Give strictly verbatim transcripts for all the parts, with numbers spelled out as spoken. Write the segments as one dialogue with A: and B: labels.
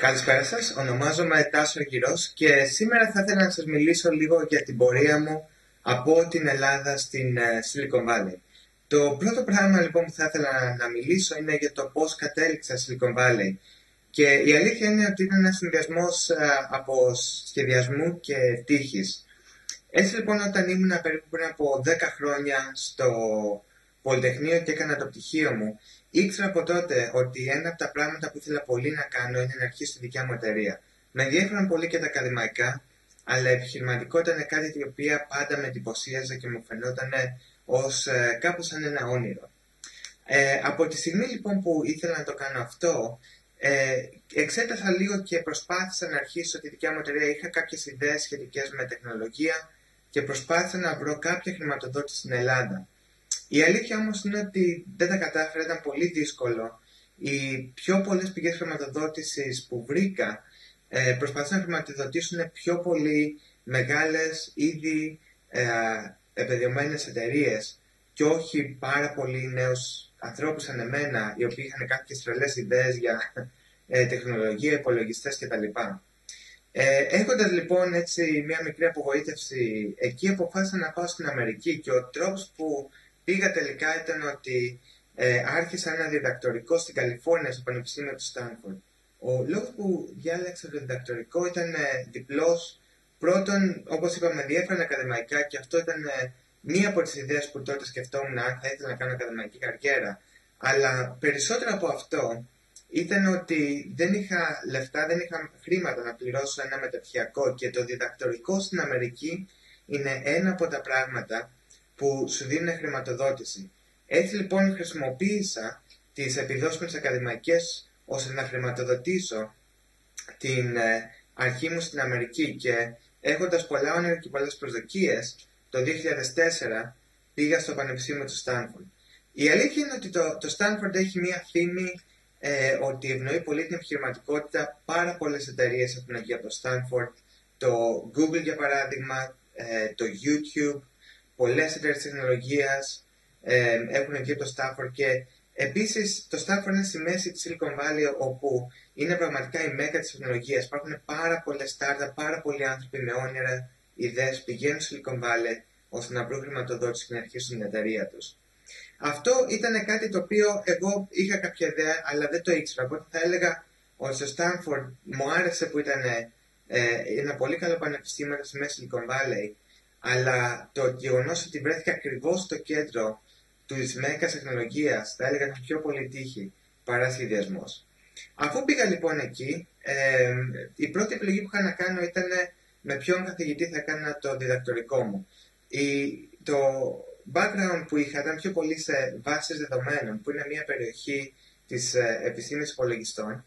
A: Καλησπέρα σας, ονομάζομαι Tassos Argyros και σήμερα θα ήθελα να σας μιλήσω λίγο για την πορεία μου από την Ελλάδα στην Silicon Valley. Το πρώτο πράγμα λοιπόν που θα ήθελα να μιλήσω είναι για το πώς κατέληξα Silicon Valley. Και η αλήθεια είναι ότι ήταν ένας συνδυασμός από σχεδιασμού και τύχης. Έτσι λοιπόν, όταν ήμουν περίπου πριν από δέκα χρόνια στο Πολυτεχνείο και έκανα το πτυχίο μου, ήξερα από τότε ότι ένα από τα πράγματα που ήθελα πολύ να κάνω είναι να αρχίσω τη δικιά μου εταιρεία. Με ενδιαφέραν πολύ και τα ακαδημαϊκά, αλλά η επιχειρηματικότητα είναι κάτι το οποίο πάντα με εντυπωσίαζε και μου φαινόταν ως ε, κάπως σαν ένα όνειρο. Ε, από τη στιγμή λοιπόν που ήθελα να το κάνω αυτό, ε, εξέτασα λίγο και προσπάθησα να αρχίσω τη δικιά μου εταιρεία. Είχα κάποιες ιδέες σχετικές με τεχνολογία και προσπάθησα να βρω κάποια χρηματοδότηση στην Ελλάδα. Η αλήθεια όμως είναι ότι δεν τα κατάφερα, ήταν πολύ δύσκολο. Οι πιο πολλές πηγές χρηματοδότησης που βρήκα ε, προσπαθούν να χρηματοδοτήσουν πιο πολύ μεγάλες, ήδη ε, επενδυωμένες εταιρείες και όχι πάρα πολλοί νέους ανθρώπους σαν εμένα, οι οποίοι είχαν κάποιες τρελές ιδέες για ε, τεχνολογία, υπολογιστές κτλ. Ε, έχοντας λοιπόν έτσι μια μικρή απογοήτευση, εκεί αποφάσισα να πάω στην Αμερική και ο τρόπος που πήγα τελικά ήταν ότι ε, άρχισα ένα διδακτορικό στην Καλιφόρνια στο Πανεπιστήμιο του Stanford. Ο λόγος που διάλεξα το διδακτορικό ήταν ε, διπλός. Πρώτον, όπως είπαμε, με ενδιέφεραν ακαδημαϊκά και αυτό ήταν ε, μία από τις ιδέες που τότε σκεφτόμουν αν θα ήθελα να κάνω ακαδημαϊκή καριέρα. Αλλά περισσότερο από αυτό ήταν ότι δεν είχα λεφτά, δεν είχα χρήματα να πληρώσω ένα μεταπτυχιακό και το διδακτορικό στην Αμερική είναι ένα από τα πράγματα που σου δίνουν χρηματοδότηση. Έτσι λοιπόν χρησιμοποίησα τις επιδόσεις μου τις ακαδημαϊκές ώστε να χρηματοδοτήσω την ε, αρχή μου στην Αμερική και έχοντας πολλά όνειρα και πολλές προσδοκίες, το δύο χιλιάδες τέσσερα πήγα στο Πανεπιστήμιο του Stanford. Η αλήθεια είναι ότι το, το Stanford έχει μία φήμη ε, ότι ευνοεί πολύ την επιχειρηματικότητα. Πάρα πολλές εταιρείες έχουν εκεί από το Stanford, το Google για παράδειγμα, ε, το YouTube. Πολλές εταιρείες τεχνολογίας ε, έχουν εκεί το Stanford και επίσης το Stanford είναι στη μέση της Silicon Valley, όπου είναι πραγματικά η μέκα της τεχνολογίας. Υπάρχουν πάρα πολλές startup, πάρα πολλοί άνθρωποι με όνειρα, ιδέες πηγαίνουν στη Silicon Valley ώστε να βρουν χρηματοδότηση και να αρχίσουν την εταιρεία τους. Αυτό ήταν κάτι το οποίο εγώ είχα κάποια ιδέα, αλλά δεν το ήξερα. Οπότε θα έλεγα ότι στο Stanford μου άρεσε που ήταν ε, ένα πολύ καλό πανεπιστήμιο στη μέση Silicon Valley. Αλλά το γεγονός ότι βρέθηκα ακριβώς στο κέντρο της μέκας τεχνολογίας, θα έλεγα πιο πολύ τύχη παρά σχεδιασμός. Αφού πήγα λοιπόν εκεί, ε, η πρώτη επιλογή που είχα να κάνω ήταν με ποιον καθηγητή θα έκανα το διδακτορικό μου. Η, το background που είχα ήταν πιο πολύ σε βάσεις δεδομένων, που είναι μια περιοχή της ε, επιστήμης υπολογιστών,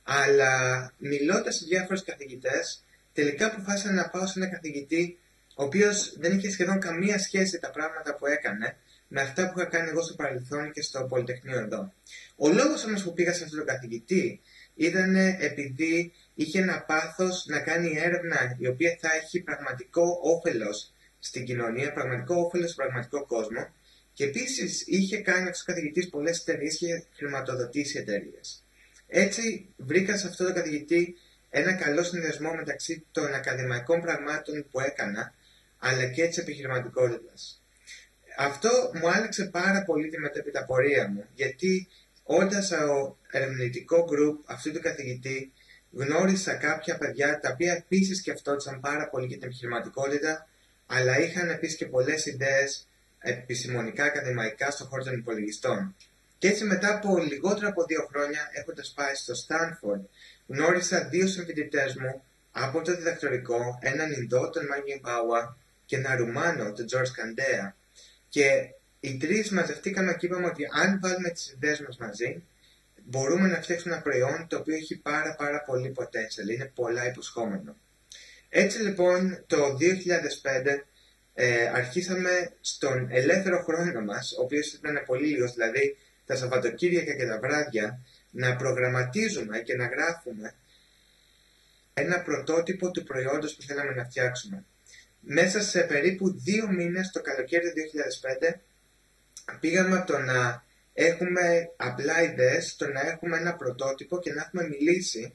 A: αλλά μιλώντας σε διάφορους καθηγητές, τελικά αποφάσισα να πάω σε ένα καθηγητή ο οποίος δεν είχε σχεδόν καμία σχέση τα πράγματα που έκανε με αυτά που είχα κάνει εγώ στο παρελθόν και στο Πολυτεχνείο εδώ. Ο λόγος όμως που πήγα σε αυτόν τον καθηγητή ήταν επειδή είχε ένα πάθος να κάνει έρευνα η οποία θα έχει πραγματικό όφελος στην κοινωνία, πραγματικό όφελος στον πραγματικό κόσμο και επίσης είχε κάνει αυτός ο καθηγητής πολλές εταιρείες και είχε χρηματοδοτήσει εταιρείες. Έτσι βρήκα σε αυτόν τον καθηγητή ένα καλό συνδυασμό μεταξύ των ακαδημαϊκών πραγμάτων που έκανα αλλά και της επιχειρηματικότητας. Αυτό μου άλλαξε πάρα πολύ τη μετέπειτα πορεία μου, γιατί όντας στο ερευνητικό group αυτού του καθηγητή γνώρισα κάποια παιδιά τα οποία επίσης σκεφτόντουσαν πάρα πολύ για την επιχειρηματικότητα, αλλά είχαν επίσης και πολλές ιδέες επιστημονικά, ακαδημαϊκά στον χώρο των υπολογιστών. Και έτσι μετά από λιγότερο από δύο χρόνια έχοντας πάει στο Stanford, γνώρισα δύο συμφοιτητές μου από το διδακτορικό, έναν Ινδό, τον Μάγγιν Μπάουα, και ένα Ρουμάνο, τον Τζορτζ Καντέα. Και οι τρεις μαζευτήκαμε και είπαμε ότι αν βάλουμε τις ιδέες μας μαζί, μπορούμε να φτιάξουμε ένα προϊόν το οποίο έχει πάρα πάρα πολύ potential, είναι πολλά υποσχόμενο. Έτσι λοιπόν το δύο χιλιάδες πέντε ε, αρχίσαμε στον ελεύθερο χρόνο μας, ο οποίος ήταν πολύ λίγος, δηλαδή τα Σαββατοκύριακα και τα βράδια, να προγραμματίζουμε και να γράφουμε ένα πρωτότυπο του προϊόντος που θέλαμε να φτιάξουμε. Μέσα σε περίπου δύο μήνες το καλοκαίρι του δύο χιλιάδες πέντε πήγαμε από το να έχουμε απλά ιδέες στο να έχουμε ένα πρωτότυπο και να έχουμε μιλήσει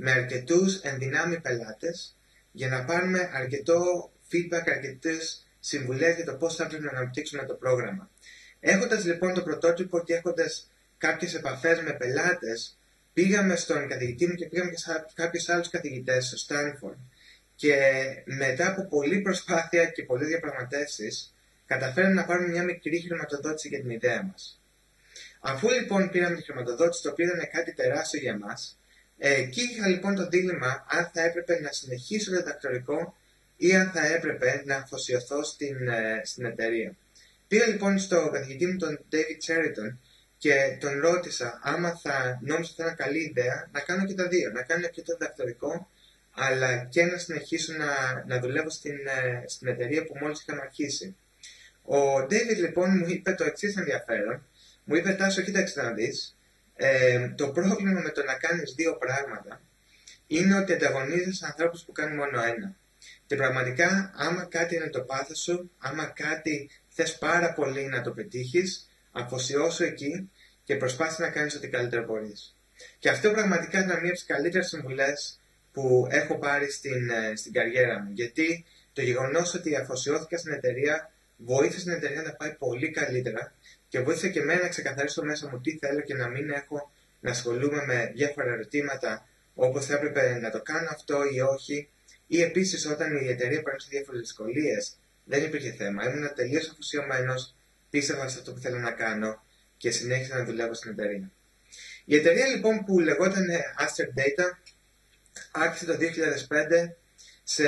A: με αρκετούς ενδυνάμει πελάτες για να πάρουμε αρκετό feedback, αρκετές συμβουλές για το πώς θα πρέπει να αναπτύξουμε το πρόγραμμα. Έχοντας λοιπόν το πρωτότυπο και έχοντας κάποιες επαφές με πελάτες, πήγαμε στον καθηγητή μου και πήγαμε και σε κάποιους άλλους καθηγητές στο Stanford και μετά από πολλή προσπάθεια και πολλές διαπραγματεύσεις καταφέραμε να πάρουμε μια μικρή χρηματοδότηση για την ιδέα μας. Αφού λοιπόν πήραμε τη χρηματοδότηση, το οποίο ήταν κάτι τεράστιο για μας, εκεί είχα λοιπόν το δίλημμα αν θα έπρεπε να συνεχίσω το διδακτορικό ή αν θα έπρεπε να αφοσιωθώ στην, στην εταιρεία. Πήγα λοιπόν στον καθηγητή μου, τον David Cheriton, και τον ρώτησα άμα θα νόμιζα ότι ήταν καλή ιδέα να κάνω και τα δύο, να κάνω και το διδακτορικό, αλλά και να συνεχίσω να, να δουλεύω στην, στην εταιρεία που μόλις είχαμε αρχίσει. Ο David λοιπόν μου είπε το εξής ενδιαφέρον. Μου είπε, Τάσο, κοίταξε να δεις, ε, το πρόβλημα με το να κάνεις δύο πράγματα είναι ότι ανταγωνίζεσαι ανθρώπους που κάνουν μόνο ένα. Και πραγματικά, άμα κάτι είναι το πάθος σου, άμα κάτι θες πάρα πολύ να το πετύχεις, αφοσιώσου εκεί και προσπάθησε να κάνεις ό,τι καλύτερο μπορείς. Και αυτό πραγματικά είναι μία από τις καλύτερες συμβουλές που έχω πάρει στην, στην καριέρα μου. Γιατί το γεγονός ότι αφοσιώθηκα στην εταιρεία βοήθησε την εταιρεία να πάει πολύ καλύτερα και βοήθησε και εμένα να ξεκαθαρίσω μέσα μου τι θέλω και να μην έχω να ασχολούμαι με διάφορα ερωτήματα όπως θα έπρεπε να το κάνω αυτό ή όχι. Ή επίσης όταν η εταιρεία παίρνει σε διάφορες δυσκολίες, δεν υπήρχε θέμα. Ήμουν τελείως αφοσιωμένος, πίστευα σε αυτό που θέλω να κάνω και συνέχισα να δουλεύω στην εταιρεία. Η εταιρεία λοιπόν που λεγόταν Aster Data άρχισε το δύο χιλιάδες πέντε σε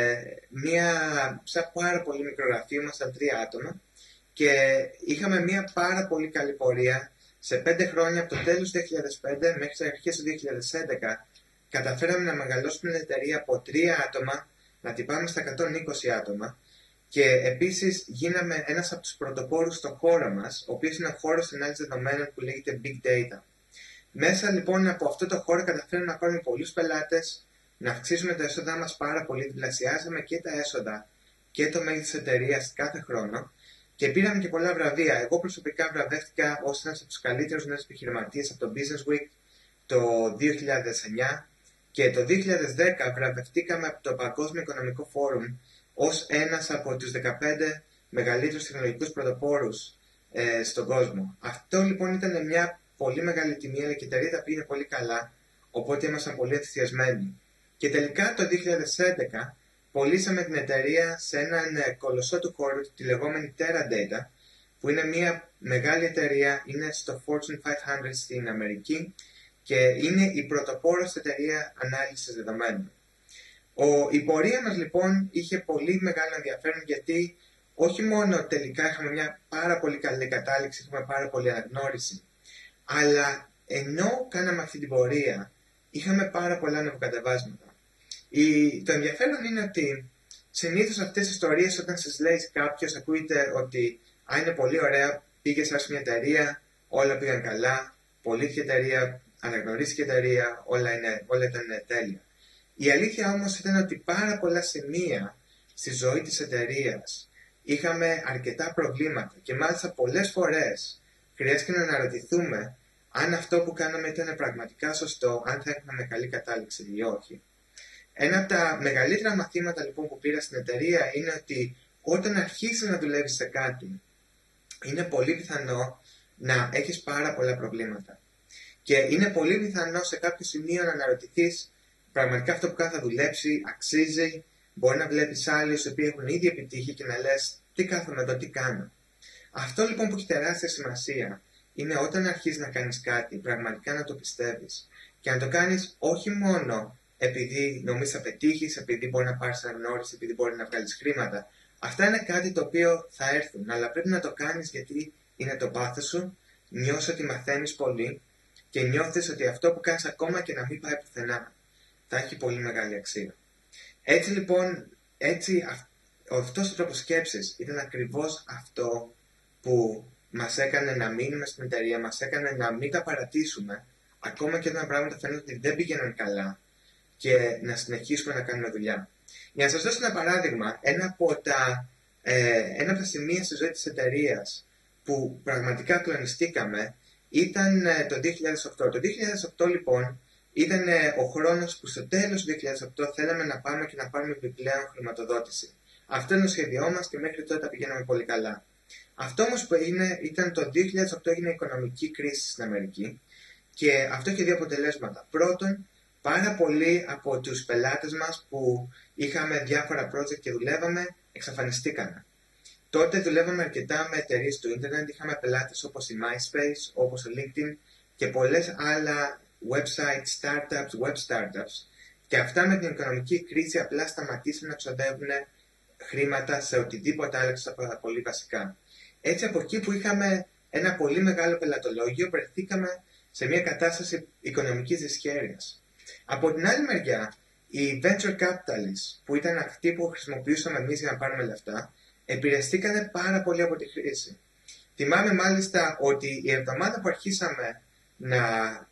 A: μια σε πάρα πολύ μικρό γραφείο, ήμασταν τρία άτομα και είχαμε μια πάρα πολύ καλή πορεία. Σε πέντε χρόνια, από το τέλος του δύο χιλιάδες πέντε μέχρι τις αρχές του δύο χιλιάδες έντεκα, καταφέραμε να μεγαλώσουμε την εταιρεία από τρία άτομα, να την πάμε στα εκατόν είκοσι άτομα και επίσης γίναμε ένας από τους πρωτοπόρους στο χώρο μας, ο οποίος είναι ο χώρος ανάλυσης δεδομένων που λέγεται Big Data. Μέσα λοιπόν από αυτό το χώρο καταφέραμε να πάρουμε πολλούς πελάτες, να αυξήσουμε τα έσοδά μας πάρα πολύ, διπλασιάσαμε και τα έσοδα και το μέγεθος της εταιρείας κάθε χρόνο και πήραμε και πολλά βραβεία. Εγώ προσωπικά βραβεύτηκα ως ένας από τους καλύτερους νέους επιχειρηματίες από το BusinessWeek το δύο χιλιάδες εννιά και το δύο χιλιάδες δέκα βραβευτήκαμε από το Παγκόσμιο Οικονομικό Φόρουμ ως ένας από τους δεκαπέντε μεγαλύτερους τεχνολογικούς πρωτοπόρους ε, στον κόσμο. Αυτό λοιπόν ήταν μια πολύ μεγάλη τιμή, αλλά και η εταιρεία τα πήγε πολύ καλά, οπότε ήμασταν πολύ ενθουσιασμένοι. Και τελικά το δύο χιλιάδες έντεκα πωλήσαμε την εταιρεία σε έναν κολοσσό του χώρου, τη λεγόμενη Teradata, που είναι μια μεγάλη εταιρεία, είναι στο Fortune πεντακόσια στην Αμερική και είναι η πρωτοπόρος εταιρεία ανάλυσης δεδομένων. Ο, η πορεία μας λοιπόν είχε πολύ μεγάλο ενδιαφέρον γιατί όχι μόνο τελικά είχαμε μια πάρα πολύ καλή κατάληξη, είχαμε πάρα πολύ αναγνώριση, αλλά ενώ κάναμε αυτή την πορεία είχαμε πάρα πολλά ανεβοκατεβάσματα. Η, το ενδιαφέρον είναι ότι συνήθως αυτές τις ιστορίες όταν σας λέει κάποιος ακούγεται ότι α, είναι πολύ ωραία, πήγε σε μια εταιρεία, όλα πήγαν καλά, πωλήθηκε εταιρεία, αναγνωρίστηκε εταιρεία, όλα, είναι, όλα ήταν τέλεια. Η αλήθεια όμως ήταν ότι πάρα πολλά σημεία στη ζωή της εταιρείας είχαμε αρκετά προβλήματα και μάλιστα πολλές φορές χρειάστηκε να αναρωτηθούμε αν αυτό που κάναμε ήταν πραγματικά σωστό, αν θα έχουμε καλή κατάληξη ή όχι. Ένα από τα μεγαλύτερα μαθήματα λοιπόν που πήρα στην εταιρεία είναι ότι όταν αρχίσεις να δουλεύεις σε κάτι, είναι πολύ πιθανό να έχεις πάρα πολλά προβλήματα. Και είναι πολύ πιθανό σε κάποιο σημείο να αναρωτηθείς πραγματικά αυτό που κάνω θα δουλέψει, αξίζει, μπορεί να βλέπεις άλλους οι οποίοι έχουν ήδη επιτύχει και να λες τι κάθομαι εδώ, τι κάνω. Αυτό λοιπόν που έχει τεράστια σημασία είναι όταν αρχίζεις να κάνεις κάτι, πραγματικά να το πιστεύεις και να το κάνεις όχι μόνο επειδή νομίζεις θα πετύχεις, επειδή μπορεί να πάρεις αναγνώριση, επειδή μπορεί να βγάλεις χρήματα. Αυτά είναι κάτι το οποίο θα έρθουν, αλλά πρέπει να το κάνεις γιατί είναι το πάθος σου, νιώσεις ότι μαθαίνεις πολύ και νιώθεις ότι αυτό που κάνεις ακόμα και να μην πάει πουθενά θα έχει πολύ μεγάλη αξία. Έτσι λοιπόν, έτσι, αυτός ο τρόπος σκέψης ήταν ακριβώς αυτό που μας έκανε να μείνουμε στην εταιρεία, μας έκανε να μην τα παρατήσουμε, ακόμα και όταν πράγματα φαίνονται ότι δεν πήγαιναν καλά και να συνεχίσουμε να κάνουμε δουλειά. Για να σας δώσω ένα παράδειγμα, ένα από τα, ε, ένα από τα σημεία στη ζωή της εταιρείας που πραγματικά κλονιστήκαμε ήταν ε, το δύο χιλιάδες οκτώ. Το δύο χιλιάδες οκτώ λοιπόν ήταν ο χρόνος που στο τέλος του δύο χιλιάδες οκτώ θέλαμε να πάμε και να πάρουμε επιπλέον χρηματοδότηση. Αυτό είναι το σχέδιό μας και μέχρι τότε τα πηγαίναμε πολύ καλά. Αυτό όμως που έγινε ήταν το δύο χιλιάδες οκτώ έγινε η οικονομική κρίση στην Αμερική και αυτό είχε δύο αποτελέσματα. Πρώτον, πάρα πολλοί από τους πελάτες μας που είχαμε διάφορα project και δουλεύαμε εξαφανιστήκαν. Τότε δουλεύαμε αρκετά με εταιρείες του ίντερνετ, είχαμε πελάτες όπως η MySpace, όπως ο LinkedIn και πολλές άλλα website startups, web startups και αυτά με την οικονομική κρίση απλά σταματήσαν να ξοδεύουν χρήματα σε οτιδήποτε άλλο από τα πολύ βασικά. Έτσι από εκεί που είχαμε ένα πολύ μεγάλο πελατολόγιο βρεθήκαμε σε μια κατάσταση οικονομικής δυσχέρειας. Από την άλλη μεριά, οι venture capitalists που ήταν αυτοί που χρησιμοποιούσαμε εμείς για να πάρουμε λεφτά επηρεαστήκανε πάρα πολύ από τη κρίση. Θυμάμαι μάλιστα ότι η εβδομάδα που αρχίσαμε να,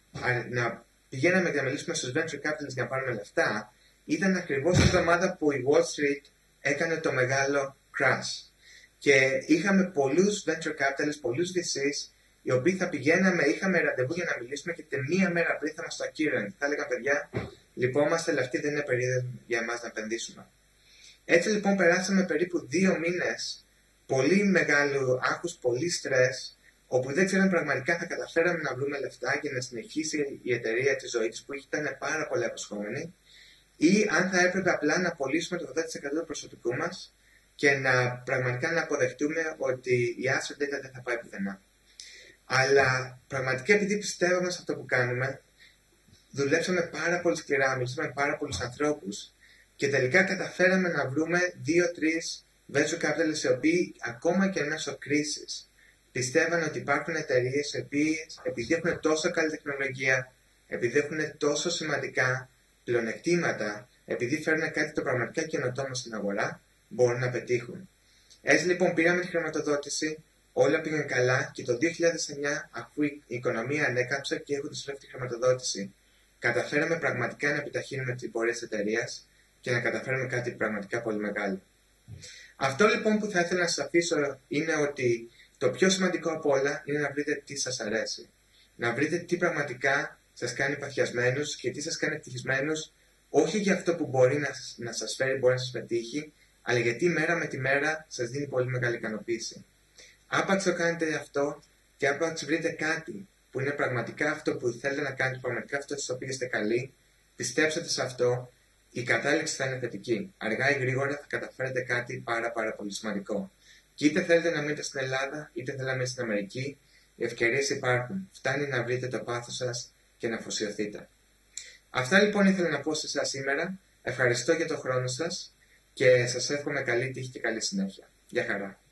A: να πηγαίναμε και να μιλήσουμε στους venture capitalists για να πάρουμε λεφτά ήταν ακριβώς η εβδομάδα που η Wall Street έκανε το μεγάλο crash. Και είχαμε πολλούς venture capitalists, πολλούς βι σις, οι οποίοι θα πηγαίναμε, είχαμε ραντεβού για να μιλήσουμε και μία μέρα πριν θα μας το ακύρωνε. Θα έλεγαν παιδιά, λυπόμαστε, αλλά αυτή δεν είναι περίοδο για εμάς να επενδύσουμε. Έτσι λοιπόν περάσαμε περίπου δύο μήνες πολύ μεγάλου άγχους, πολύ στρες, όπου δεν ξέραμε πραγματικά θα καταφέραμε να βρούμε λεφτά για να συνεχίσει η εταιρεία τη ζωή της που ήταν πάρα πολύ απασχόμενη, ή αν θα έπρεπε απλά να πωλήσουμε το ογδόντα τοις εκατό του προσωπικού μας και να πραγματικά να αποδεχτούμε ότι η Aster Data δεν θα πάει πουθενά. Αλλά πραγματικά επειδή πιστεύαμε σε αυτό που κάνουμε, δουλέψαμε πάρα πολύ σκληρά, μιλήσαμε με πάρα πολλούς ανθρώπους και τελικά καταφέραμε να βρούμε δύο-τρεις venture capitalists οι οποίοι ακόμα και μέσω κρίσης πιστεύαν ότι υπάρχουν εταιρείες οι οποίες επειδή έχουν τόσο καλή τεχνολογία, επειδή έχουν τόσο σημαντικά πλεονεκτήματα, επειδή φέρνουν κάτι το πραγματικά καινοτόμο στην αγορά, μπορούν να πετύχουν. Έτσι λοιπόν πήραμε τη χρηματοδότηση, όλα πήγαν καλά και το δύο χιλιάδες εννιά, αφού η οικονομία ανέκαμψε και έχοντας φέρει τη χρηματοδότηση, καταφέραμε πραγματικά να επιταχύνουμε την πορεία της εταιρείας και να καταφέρουμε κάτι πραγματικά πολύ μεγάλο. Αυτό λοιπόν που θα ήθελα να σας αφήσω είναι ότι το πιο σημαντικό από όλα είναι να βρείτε τι σας αρέσει. Να βρείτε τι πραγματικά σας κάνει παθιασμένους και τι σας κάνει ευτυχισμένους, όχι για αυτό που μπορεί να, να σας φέρει, μπορεί να σας πετύχει, αλλά γιατί μέρα με τη μέρα σας δίνει πολύ μεγάλη ικανοποίηση. Άπαξ το κάνετε αυτό και άπαξ βρείτε κάτι που είναι πραγματικά αυτό που θέλετε να κάνετε, πραγματικά αυτό στο οποίο είστε καλοί, πιστέψτε σε αυτό, η κατάληξη θα είναι θετική. Αργά ή γρήγορα θα καταφέρετε κάτι πάρα πάρα πολύ σημαντικό. Και είτε θέλετε να μείνετε στην Ελλάδα, είτε θέλετε να μείνετε στην Αμερική, οι ευκαιρίες υπάρχουν. Φτάνει να βρείτε το πάθος σας και να αφοσιωθείτε. Αυτά λοιπόν ήθελα να πω σε εσάς σήμερα. Ευχαριστώ για τον χρόνο σας και σας εύχομαι καλή τύχη και καλή συνέχεια. Γεια χαρά.